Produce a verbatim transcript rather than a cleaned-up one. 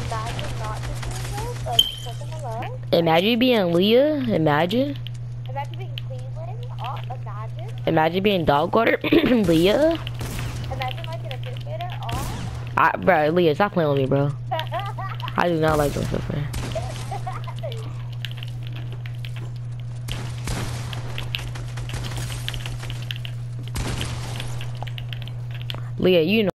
imagine not doing this, like, second hello. Imagine being Leah. Imagine. Imagine being Cleveland. Oh, imagine. Imagine being dog water. Leah. Imagine like an appreciator. Oh. I, bro, Leah, stop playing with me, bro. I do not like this stuff, man. Leah, you know.